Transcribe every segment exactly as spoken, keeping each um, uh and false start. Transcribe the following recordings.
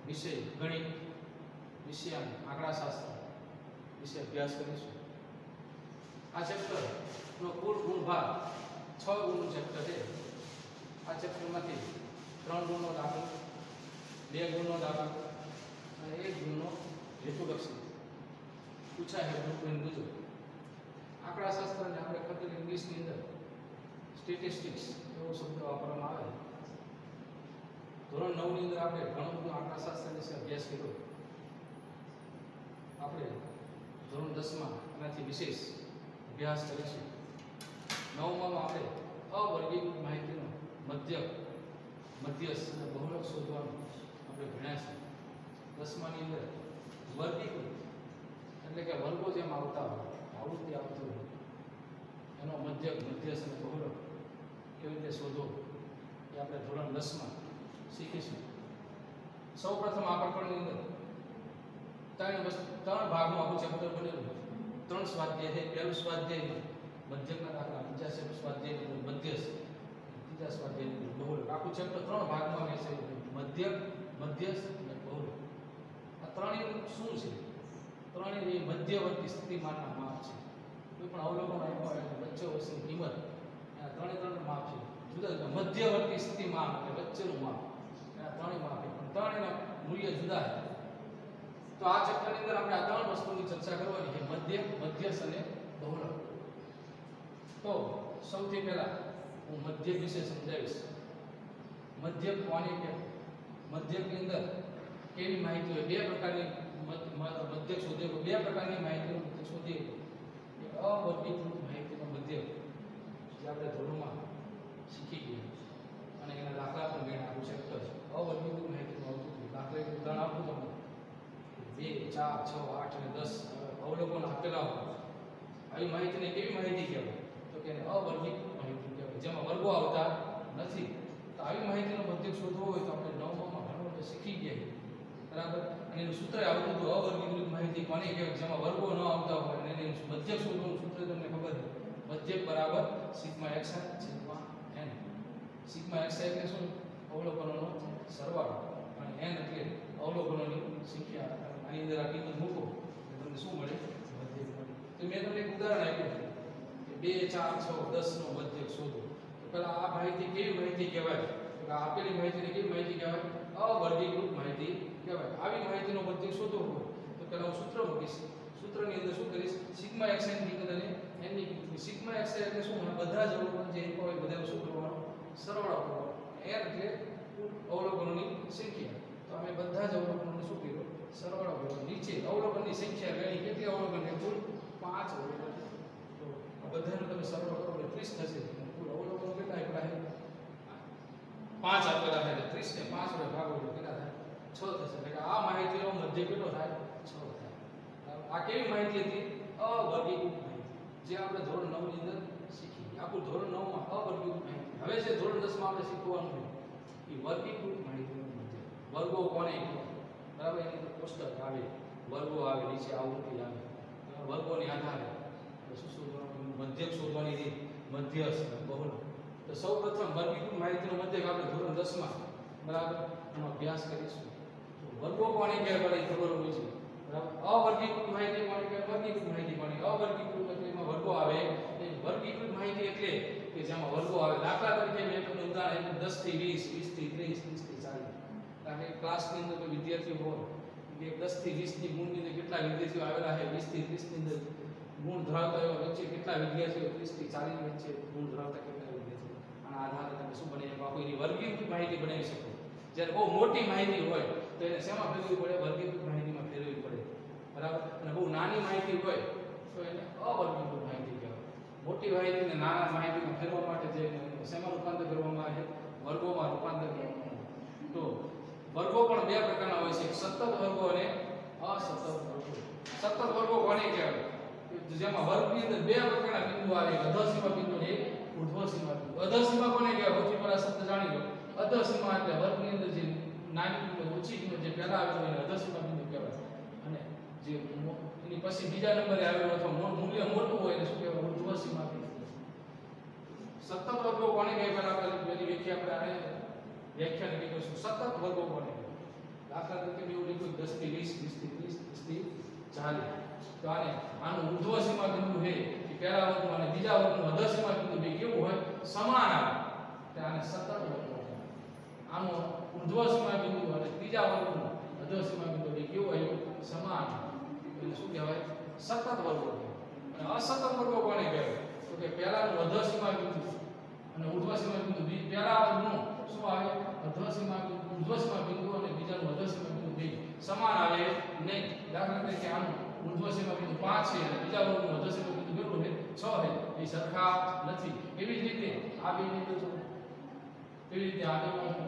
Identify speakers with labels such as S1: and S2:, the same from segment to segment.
S1: વિષય ગણિત વિષય આંકડાશાસ્ત્ર વિશે અભ્યાસ કરીશું। આ ચેપ્ટરનો કુલ ગુણ ભાગ છ ગુણનું ચેપ્ટર છે। આ ચેપ્ટરમાંથી ત્રણ ગુણનો દાખલો, બે ગુણનો દાખલો અને એક ગુણનો હેતુલક્ષી પૂછાય છે ગ્રુપ મુજબ। આંકડાશાસ્ત્રને આપણે ખબર ઇંગ્લિશની અંદર સ્ટેટિસ્ટિક્સ એવો શબ્દ વાપરવામાં આવે। ધોરણ નવ ની અંદર આપણે ઘણું બધું આંકડાશાસ્ત્ર વિશે અભ્યાસ કર્યો। આપણે ધોરણ દસ માં એનાથી વિશેષ અભ્યાસ કરીશું। નવમાં આપણે અવર્ગીકૃત માહિતીનો મધ્યક મધ્યસ્થ અને બહુલક શોધવાનું આપણે ભણ્યા છે। દસમાની અંદર વર્ગીકૃત એટલે કે વર્ગો જેમ આવતા હોય આવૃત્તિ આવતી હોય એનો મધ્યક મધ્યસ્થ અને બહુલક કેવી રીતે શોધવો એ આપણે ધોરણ દસ માં શીખીશું। સૌપ્રથમ આ પ્રકરણની અંદર ત્રણ ત્રણ ભાગમાં આખું ચેપ્ટર બનેલું છે। ત્રણ સ્વાધ્યાય છે। પહેલું સ્વાધ્યાય મધ્યકના દાખલા, બીજા સ્વાધ્યાય મધ્યસ્થ, ત્રીજા સ્વાધ્યાય બહુલક। આખું ચેપ્ટર ત્રણ ભાગમાં વહેંચાયું છે, મધ્યક, મધ્યસ્થ અને બહુલક। આ ત્રણેય શું છે? ત્રણેય મધ્યવર્તી સ્થિતિમાનના માપ છે। કોઈ પણ અવલોકન આપ્યો હોય વચ્ચે વચ્ચેની કિંમત, આ ત્રણેય ત્રણ માપ છે। જુદા જુદા મધ્યવર્તી સ્થિતિમાન એટલે વચ્ચેનું માપ, આ ત્રણેય માપ છે પણ ત્રણેયના મૂલ્ય જુદા છે। તો આ ચેપ્ટરની અંદર આપણે આ ત્રણ વસ્તુની ચર્ચા કરવાની છે, મધ્યક, મધ્યસ્થ અને બહુલક। તો સૌથી પહેલા હું મધ્યક વિશે સમજાવીશ। મધ્યક કોને કહેવાય? મધ્યકની અંદર કેવી માહિતી હોય? બે પ્રકારની મધ્યક શોધીએ, બે પ્રકારની માહિતીનો મધ્યક શોધીએ। એક અવર્ગીકૃત માહિતીનો મધ્યક જે આપણે ધોરણમાં શીખી ગયા અને એના દાખલા પણ મેં આપ્યું ચેપ્ટર છે। અવર્ગીકૃત માહિતીનું આવતું હતું દાખલા એક ઉદાહરણ આપું તમને, બે, ચાર, છ, આઠ અને દસ અવલોકન આપેલા હોય, આવી માહિતીને કેવી માહિતી કહેવાય? તો કે અવર્ગીકૃત માહિતી કહેવાય, જેમાં વર્ગો આવતા નથી। તો આવી માહિતીનો મધ્યક શોધવો હોય તો આપણે નવમાં ઘણું બધું શીખી ગયા, બરાબર। અને એનું સૂત્ર આવતું હતું અવર્ગીકૃત માહિતી કોને કહેવાય? જેમાં વર્ગો ન આવતા હોય અને એનું મધ્યક શોધવાનું સૂત્ર તમને ખબર છે, મધ્યક બરાબર સિગ્મા xi છેદમાં n। સિગ્મા xi એટલે શું? અવલોકનોનો સરવાળો અને n એટલે અવલોકનોની સંખ્યા। આની અંદર આ કિંમત મૂકો એટલે તમને શું મળે? મધ્યક મળે। તો મેં તમને એક ઉદાહરણ આપ્યું કે બે, ચાર, છ, દસ નો મધ્યક શોધો। તો પહેલા આ માહિતી કેવી માહિતી કહેવાય? તો કે આપેલી માહિતીને કેવી માહિતી કહેવાય? અવર્ગીકૃત માહિતી કહેવાય। આવી માહિતીનો મધ્યક શોધવો હોય તો પહેલા હું સૂત્ર મૂકીશ। સૂત્રની અંદર શું કરીશ? સિગ્મા xi ની કિંમત અને n ની કિંમત। સિગ્મા xi એટલે શું? બધા જ અવલોકન જે હોય બધાનો શું કરવાનો? સરવાળો કરવાનો। n એટલે અવલોકનોની સંખ્યા, તો અમે બધા જ અવલોકનોનો શું કર્યો? સરવાળો કર્યો। નીચે અવલોકનની સંખ્યા ગણી, કેટલી અવલોકન છે? કુલ પાંચ અવલોકન। તો આ બધાનો તમે સરવાળો કરો એટલે ત્રીસ થશે। કુલ અવલોકનો કેટલા આપેલા છે? પાંચ આપેલા છે, ત્રીસ ને પાંચ વડે ભાગો એટલે કેટલા થાય? છ થશે। એટલે કે આ માહિતીનો મધ્ય કેટલો થાય? છ થાય। આ કેવી માહિતી હતી? અવર્ગીકૃત માહિતી, જે આપણે ધોરણ નવ ની અંદર શીખી। આખું ધોરણ નવ માં અવર્ગીકૃત માહિતી। હવે જે ધોરણ દસ માં આપણે શીખવાનું છે એ વર્ગીકૃત માહિતીનો મધ્યક। વર્ગો કોને કહેવાય? બરાબર, એની અંદર કોષ્ટક આવે, વર્ગો આવે, નીચે આવૃત્તિ આવે, વર્ગોની આધારે શું શોધવાનું? મધ્યક શોધવાની રીત, મધ્યસ્થ અને બહુલક। તો સૌપ્રથમ વર્ગીકૃત માહિતીનો મધ્યક આપણે ધોરણ દસ માં બરાબર એનો અભ્યાસ કરીશું। તો વર્ગો કોને કહેવાય એ ખબર હોવી જોઈએ, બરાબર। અવર્ગીકૃત માહિતી કોને કહેવાય? વર્ગીકૃત માહિતી કોને? અવર્ગીકૃત એટલે એમાં વર્ગો આવે। એ વર્ગીકૃત માહિતી એટલે કે જેમાં વર્ગો આવે। દાખલા તરીકે મેં તમને ઉદાહરણ આપ્યું દસ થી વીસ, વીસ થી ત્રીસ, ત્રીસ થી ચાલીસ। કારણ કે ક્લાસની અંદર કોઈ વિદ્યાર્થીઓ હોય કે દસ થી વીસ ની ગુણની અંદર કેટલા વિદ્યાર્થીઓ આવેલા છે, વીસ થી ત્રીસ ની અંદર ગુણ ધરાવતા એવા વચ્ચે કેટલા વિદ્યાર્થીઓ, ત્રીસ થી ચાલીસ વચ્ચે ગુણ ધરાવતા કેટલા વિદ્યાર્થીઓ, આના આધારે તમે શું બનાવી શકો? આખી વર્ગીકૃત માહિતી બનાવી શકો। જ્યારે બહુ મોટી માહિતી હોય તો એને શેમાં ફેરવવી પડે? વર્ગીકૃત માહિતીમાં ફેરવવી પડે, બરાબર। અને બહુ નાની માહિતી હોય તો એને અવર્ગીકૃત માહિતી કહેવાય। મોટી માહિતીને નાના માહિતીમાં ફેરવવા માટે જે શેમાં રૂપાંતર કરવામાં આવે છે? વર્ગોમાં રૂપાંતર કરવામાં આવે। તો વર્ગો પણ બે પ્રકારના હોય છે, સતત વર્ગો અને અસતત વર્ગો। સતત વર્ગો કોને કહેવાય? જેમાં વર્ગની અંદર બે પ્રકારના બિંદુ આવે, અધઃસીમા બિંદુ અને ઉર્ધ્વસીમા બિંદુ। અધઃસીમા કોને કહેવાય? સૌથી પહેલા શબ્દ જાણી લો। અધઃસીમા એટલે વર્ગની અંદર જે નાની કિંમત, ઓછી કિંમત જે પહેલા આવે એને અધઃસીમા બિંદુ કહેવાય। અને જે એની પછી બીજા નંબરે આવેલો અથવા મૂલ્ય મોટું હોય એને શું કહેવાય? ઉર્ધ્વસીમા બિંદુ। સતત વર્ગો કોને કહેવાય? પહેલા પહેલી વ્યાખ્યા આપણે આને વ્યાખ્યા લખી દઈશું। સતત વર્ગો કોને કહેવાય? દાખલા તરીકે દસ થી વીસ, વીસ થી ત્રીસ, ત્રીસ થી ચાલીસ. તો આને આનું ઉર્ધ્વ સીમા બિંદુ છે એ પહેલા વર્ગનું અને બીજા વર્ગનું અધર સીમા બિંદુ બે કેવું હોય? સમાન આવે. તો આને સતત વર્ગો કહેવાય. આનું ઉર્ધ્વ સીમા બિંદુ અને ત્રીજા વર્ગનું અધર સીમા બિંદુ બે કેવું હોય? સમાન. એટલે શું કહેવાય? સતત વર્ગો કહેવાય. અને અસતત વર્ગો કોને કહેવાય? તો કે પહેલાનું અધર સીમા બિંદુ અને ઉર્ધ્વ સીમા બિંદુ બી પહેલા વર્ગનું શું આવે? અધર સીમા બિંદુ, ઉર્ધ્વ સીમા બિંદુ અને બીજાનું અધર સીમા બિંદુ બે સમાન આવે નહીં. દાખલા તરીકે આનું ઉર્ધ્વ સીમા બિંદુ પાંચ છે અને બીજા વર્ગનું અધર સીમા બિંદુ કેટલું છે? છ છે. એ સરખા નથી. એવી જ રીતે આ બે બિંદુ છે. એવી રીતે આ બે બિંદુ.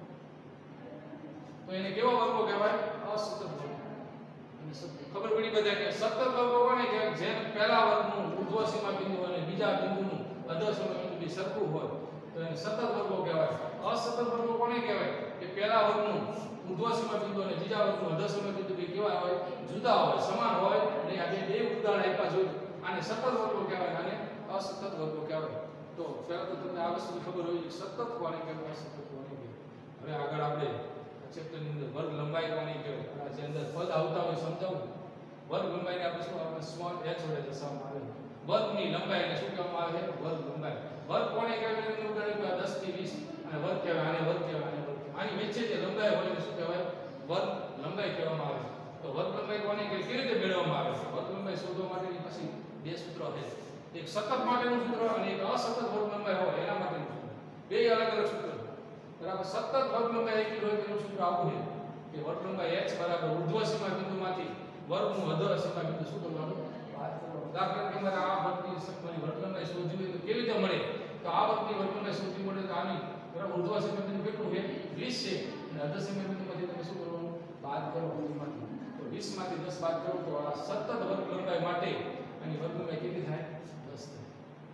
S1: તો એને કેવા વર્ગો કહેવાય? અસતત વર્ગો. અને ખબર પડી બધા કે સતત વર્ગો કોને કહેવાય? જેમ પહેલા વર્ગનું ઉર્ધ્વ સીમા બિંદુ અને બીજા બિંદુનું અધર સીમા બિંદુ બે સરખું હોય તો એને સતત વર્ગો કહેવાય. અસતત વર્ગો કોને કહેવાય? કે પહેલા વર્ગનું ઉર્ધ્વ સીમા બિંદુ અને બીજા વર્ગનું અધર સીમા બિંદુ બે કેવા હોય? જુદા હોય, સમાન હોય. અને આ બે બે ઉદાહરણ આપ્યા જોઈ. આને સતત વર્ગો કહેવાય, આને અસતત વર્ગો કહેવાય. તો પહેલા તો તમને આ વસ્તુની ખબર હોવી જોઈએ સતત કોને કહેવાય, અસતત કોને કહેવાય. હવે આગળ આપણે ચેપ્ટર ની અંદર વર્ગ લંબાઈ કોને કહેવાય? આ જે અંદર પદ આવતા હોય સમજાવું. વર્ગ લંબાઈને આપણે શું આપણે સ્મોલ h વડે દર્શાવવામાં આવે. વર્ગની લંબાઈને શું કહેવામાં આવે? વર્ગ લંબાઈ. વર્ગ કોને કહેવાય? એનું ઉદાહરણ દસ થી વીસ અને વર્ગ કહેવાય, આને વર્ગ કહેવાય, આને વર્ગ. આની વચ્ચે જે લંબાઈ હોય એને શું કહેવાય? વર્ગ લંબાઈ કહેવામાં આવે. તો વર્ગ લંબાઈ કોને કહેવાય? કેવી રીતે મેળવવામાં આવે? વર્ગ લંબાઈ શોધવા માટેની પછી બે સૂત્રો છે. એક સતત માટેનું સૂત્ર અને એક અસતત વર્ગ લંબાઈ હોય એના માટેનું સૂત્ર. બે અલગ અલગ સૂત્ર. બરાબર. સતત વર્ગ લંબાઈ એક હોય તેનું સૂત્ર આવું છે કે વર્ગ લંબાઈ h બરાબર ઉર્ધ્વ સીમા બિંદુમાંથી વર્ગનું અધર સીમા બિંદુ શું કરવાનું? બાદ કરવાનું. દાખલા તરીકે મારે આ વર્ગની સંખ્યાની વર્ગ લંબાઈ શોધવી હોય તો કેવી રીતે મળે? તો આ વર્ગની વર્ગ લંબાઈ શોધવી મળે તો આની બરાબર ઉર્ધ્વ સીમા બિંદુ કેટલું છે? વીસ છે અને અધર સીમા બિંદુમાંથી તમે શું કરવાનું? બાદ કરવાનું. એમાંથી તો વીસ માંથી દસ બાદ કરો તો આ સતત વર્ગ લંબાઈ માટે આની વર્ગ લંબાઈ કેટલી થાય? દસ થાય.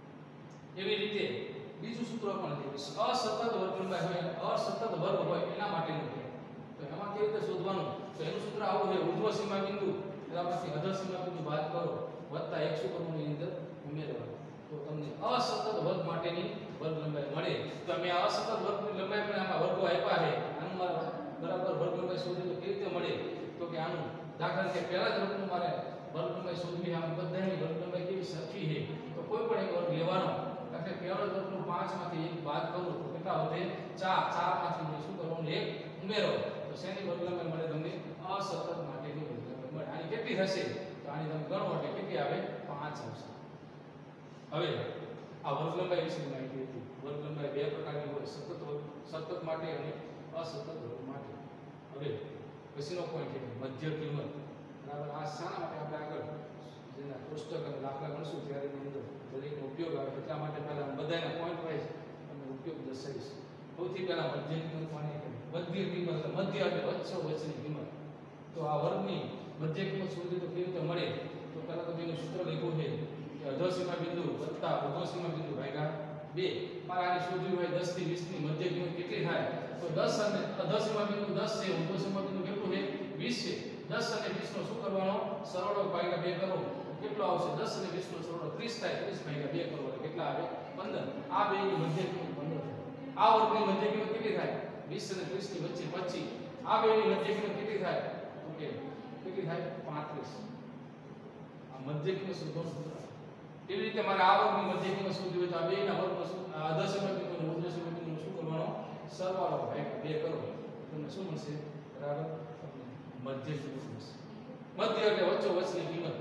S1: એવી રીતે બીજું સૂત્ર પણ છે. અસતત વર્ગ લંબાઈ હોય, અસતત વર્ગ હોય એના માટેનું છે. તો એમાં કેવી રીતે શોધવાનું? તો એનું સૂત્ર આવું છે. ઉર્ધ્વ સીમા બિંદુ એનામાંથી અધર સીમા બિંદુ બાદ કરો વત્તા એક શું કરવાનું? એની અંદર ઉમેરવાનું. તો તમને અસતત વર્ગ માટેની વર્ગ લંબાઈ મળે. તો અમે આ અસતત વર્ગની લંબાઈ પણ આમાં વર્ગો આપ્યા છે. આનું મારે બરાબર વર્ગ લંબાઈ શોધવી તો કેવી રીતે મળે? તો કે આનું દાખલા તરીકે પહેલા જ વર્ગનું મારે વર્ગ લંબાઈ શોધવી. આમ બધાની વર્ગ લંબાઈ કેવી સરખી છે તો કોઈ પણ એક વર્ગ લેવાનો. દાખલા પહેલા જ વર્ગનું પાંચ માંથી એક બાદ કરું તો કેટલા વધે? ચાર. ચાર માંથી શું કરવાનું? એક ઉમેરો. તો શેની વર્ગ લંબાઈ મળે તમને? અસતત માટેની વર્ગ લંબાઈ મળે. આની કેટલી થશે? તો આની તમે ગણો એટલે કેટલી આવે? પાંચ આવશે. હવે આ વર્ગ લંબાઈ વિશેની માહિતી હતી. વર્ગ લંબાઈ બે પ્રકારની હોય, સતત વર્ગ, સતત માટે અને અસતત વર્ગ માટે. હવે પછીનો પોઈન્ટ છે મધ્ય કિંમત. બરાબર. આ શાના માટે આપણે આગળ જેના કોષ્ટક અને દાખલા ગણશું ત્યારે એની અંદર દરેકનો ઉપયોગ આવે. એટલા માટે પહેલા હું બધાના પોઈન્ટ વાઇઝ તમને ઉપયોગ દર્શાવીશ. સૌથી પહેલા મધ્ય કિંમત કોને કહેવાય? મધ્ય કિંમત એટલે મધ્ય એટલે વચ્ચે વચ્ચેની કિંમત. તો આ વર્ગની મધ્ય કિંમત શોધવી તો કેવી રીતે મળે? તો પહેલા તો એનું સૂત્ર લખ્યું છે કે અધર સીમા બિંદુ વત્તા ઉર્ધ્વ સીમા બિંદુ ભાગ્યા બે. મારે આની શોધવી હોય દસ થી વીસ ની મધ્ય કિંમત કેટલી થાય? તો દસ અને અધર સીમા બિંદુ દસ છે, ઉર્ધ્વ સીમા બિંદુ કેટલું છે? વીસ છે. દસ અને વીસ નો શું કરવાનો? સરવાળો ભાગ્યા બે કરો. કેટલો આવશે? દસ અને વીસ નો સરવાળો ત્રીસ થાય. ત્રીસ ભાગ્યા બે કરો એટલે કેટલા આવે? પંદર. આ બેની મધ્ય કિંમત પંદર થાય. આ વર્ગની મધ્ય કિંમત કેટલી થાય? વીસ અને ત્રીસ ની વચ્ચે પચીસ. આ બેની મધ્ય કિંમત કેટલી થાય? ઓકે કેટલી થાય? પાંત્રીસ. આ મધ્ય કિંમત શોધવાનું સૂત્ર. એવી રીતે મારે આ વર્ગની મધ્ય કિંમત શોધવી હોય તો આ બેના વર્ગનો શું અધર સીમા બિંદુ અને ઉર્ધ્વ સીમા બિંદુનો શું કરવાનો? સરવાળો ભાગ્યા બે કરો. તમને શું મળશે? બરાબર. મધ્ય કિંમત મળશે. મધ્ય એટલે વચ્ચો વચ્ચની કિંમત.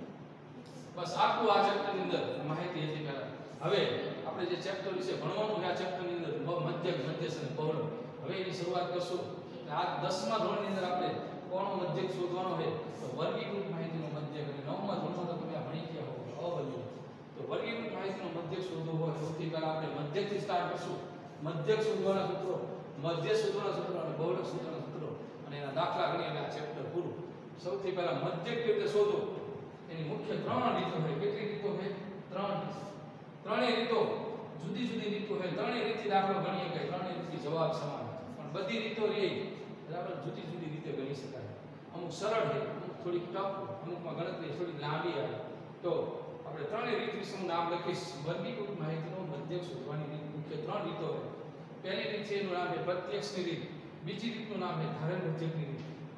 S1: બસ આટલું આ ચેપ્ટર ની અંદર માહિતી હતી પહેલા. હવે આપણે જે ચેપ્ટર વિશે ભણવાનું છે આ ચેપ્ટર ની અંદર મધ્યક, મધ્યસ્થ અને પૌર્ણ. હવે એની શરૂઆત કરશું. આ દસમા ધોરણ ની અંદર આપણે કોનો મધ્યક શોધવાનો છે? તો વર્ગીકૃત માહિતીનો મધ્યક. અને નવમા ધોરણમાં તો તમે આ ભણી ગયા હો અવર્ગીકૃત. તો વર્ગીકૃત માહિતીનો મધ્યક શોધવો હોય સૌથી પહેલા આપણે મધ્યકથી સ્ટાર્ટ કરશું. મધ્યક શોધવાના સૂત્રો, મધ્ય શોધવાના સૂત્રો અને બહુલક શોધવાના સૂત્રો અને એના દાખલા ગણી અને આ ચેપ્ટર પૂરું. સૌથી પહેલા મધ્યક કેવી રીતે શોધો? એની મુખ્ય ત્રણ રીતો છે. કેટલી રીતો છે? ત્રણ. ત્રણેય રીતો જુદી જુદી રીતો છે. ત્રણેય રીતથી દાખલો ગણીએ કે ત્રણેય રીતથી જવાબ સમાન. પણ બધી રીતો રે બરાબર જુદી જુદી રીતે ગણી શકાય. અમુક સરળ છે, અમુક થોડી ટફ, અમુકમાં ગણતરી થોડી લાંબી આવે. તો આપણે ત્રણેય રીત વિશે હું નામ લખીશ. વર્ગીકૃત માહિતીનો મધ્યક શોધવાની રીત મુખ્ય ત્રણ રીતો છે. પહેલી રીત છે એનું નામ છે પ્રત્યક્ષની રીત. બીજી રીતનું નામ છે ધારણ મધ્યકની રીત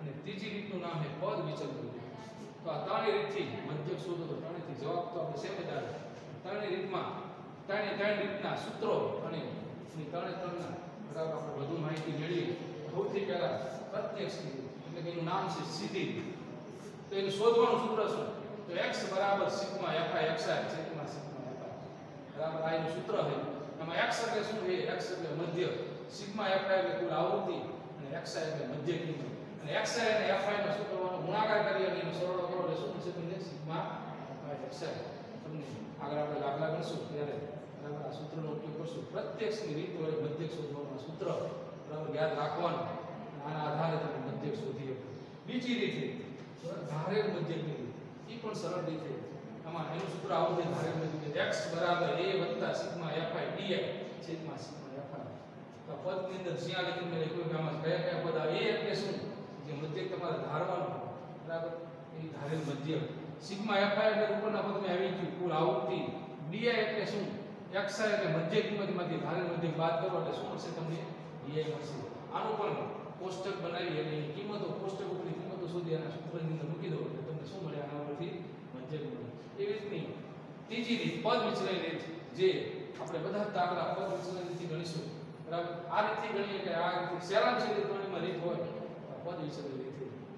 S1: અને ત્રીજી રીતનું નામ છે પદ વિચલન રીત. તો આ ત્રણેય રીતથી મધ્યક શોધો તો ત્રણેયથી જવાબ તો આપણે સેમ જ આવે. ત્રણેય રીતમાં ત્રણે ત્રણ રીતના સૂત્રો અને એની ત્રણે ત્રણના બરાબર આપણે વધુ માહિતી મેળવી. સૌથી પહેલા પ્રત્યક્ષ રીત એટલે કે એનું નામ છે સીધી રીત. તો એનું શોધવાનું સૂત્ર શું? તો x બરાબર sigma fi xi sigma sigma fi બરાબર આ એનું સૂત્ર છે. એમાં x એટલે શું છે? x એટલે મધ્ય, સિગ્મા fi એટલે કુલ આવૃત્તિ અને xi એટલે મધ્ય કિંમત. અને xi અને fi નો શું કરવાનો? ગુણાકાર કરી અને એનો સરવાળો કરો એટલે શું થશે? તમને સિગ્મા fi xi. તમને આગળ આપણે દાખલા ગણશું ત્યારે બરાબર આ સૂત્રનો ઉપયોગ કરશું. પ્રત્યક્ષની રીત વડે મધ્યક શોધવાનું સૂત્ર બરાબર યાદ રાખવાનું. આના આધારે તમે મધ્યક શોધી શકો. બીજી રીત છે ધારેલ મધ્યકની રીત. એ પણ સરળ રીત છે. આમાં એનું સૂત્ર આવું છે ધારેલ મધ્યક x બરાબર a sigma fi di sigma sigma fi. તો પદની અંદર જ્યાં લખીને મેં લખ્યું કે આમાં કયા કયા પદ આવે? a એટલે શું? જે મધ્યક તમારે ધારવાનું બરાબર એ ધારેલ મધ્યક. સિગ્મા fi એટલે ઉપરના પદમાં આવી ગયું કુલ આવૃત્તિ. di એટલે શું? xi એટલે મધ્ય કિંમતમાંથી ધારેલ મધ્યક બાદ કરો એટલે શું મળશે? તમને di મળશે. આનું પણ કોષ્ટક બનાવી અને એની કિંમતો કોષ્ટક ઉપરની કિંમતો શોધી અને સૂત્રની અંદર મૂકી દો એટલે તમને શું મળે? આના પરથી મધ્યક મળે. એવી રીતની ત્રીજી રીત પદ વિચલન રીત, જે આપણે બધા જ દાખલા પદ વિચલન રીતથી ગણીશું બરાબર. આ રીતથી ગણીએ કે આ રીત સહેલામાં સહેલી ગણવામાં રીત હોય પદ વિચલન રીત.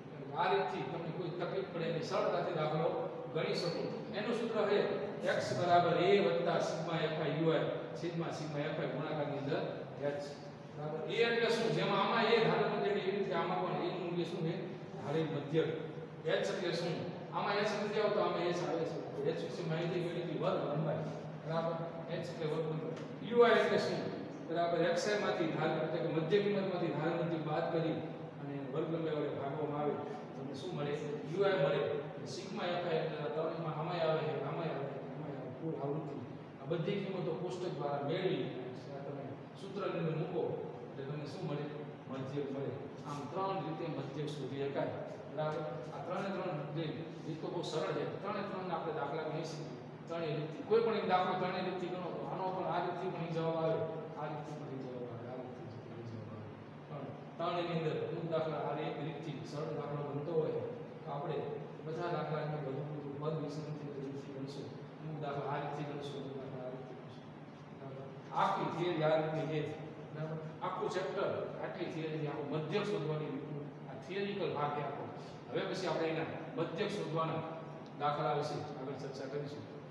S1: આ રીતથી તમને કોઈ તકલીફ પડે નહીં, સરળતાથી દાખલો ગણી શકો. એનું સૂત્ર છે x બરાબર a sigma fi ui sigma sigma fi ગુણાકારની અંદર h બરાબર. a એટલે શું? જેમાં આમાં a ધારેલ મધ્યક એવી રીતે આમાં પણ a નું મૂલ્ય શું છે? ધારેલ મધ્યક. h એટલે શું? આમાં h નથી આવતો, આમાં h આવે છે. તો h વિશે માહિતી મેળવી વર્ગ લંબાઈ બરાબર. h એટલે વર્ગ લંબાઈ. ui એટલે શું? બરાબર xi માંથી ધારેલ એટલે કે મધ્ય કિંમતમાંથી ધારેલ મધ્યક બાદ કરી અને વર્ગ લંબાઈ વડે ભાગવામાં આવે તમને શું મળે? ui મળે. સિગ્મા fi એટલે ત્રણેયમાં આમાં આવે છે, આમાં આવે છે, આમાં આવે કુલ આવૃત્તિ. આ બધી કિંમતો કોષ્ટક દ્વારા મેળવી તમે સૂત્રની અંદર મૂકો એટલે તમને શું મળે? મધ્યક મળે. આમ ત્રણ રીતે મધ્યક શોધી શકાય બરાબર. આ ત્રણે ત્રણ રીત તો બહુ સરળ છે. ત્રણે ત્રણ આપણે દાખલા ગણી શકીએ ત્રણેય રીતથી. કોઈ પણ એક દાખલો ત્રણેય રીતથી ગણો તો આનો પણ આ રીતથી પણ જવાબ આવે, આ રીતથી પણ જવાબ આવે, આ રીતથી પણ જવાબ આવે. પણ ત્રણેયની અંદર અમુક દાખલા આ એક રીતથી સરળ દાખલો બનતો હોય તો આપણે બધા દાખલાને વધુ વધુ પદ વિચલનથી રીતથી ગણશું. અમુક દાખલા આ રીતથી ગણશું, અમુક દાખલા આ રીતથી ગણશું બરાબર. આખી થિયરી આ રીતની છે બરાબર. આખું ચેપ્ટર આટલી થિયરી આખું મધ્યક શોધવાની રીતનું આ થિયરિકલ ભાગ છે આખો. હવે પછી આપણે એના મધ્યક શોધવાના દાખલા વિશે આગળ ચર્ચા કરીશું.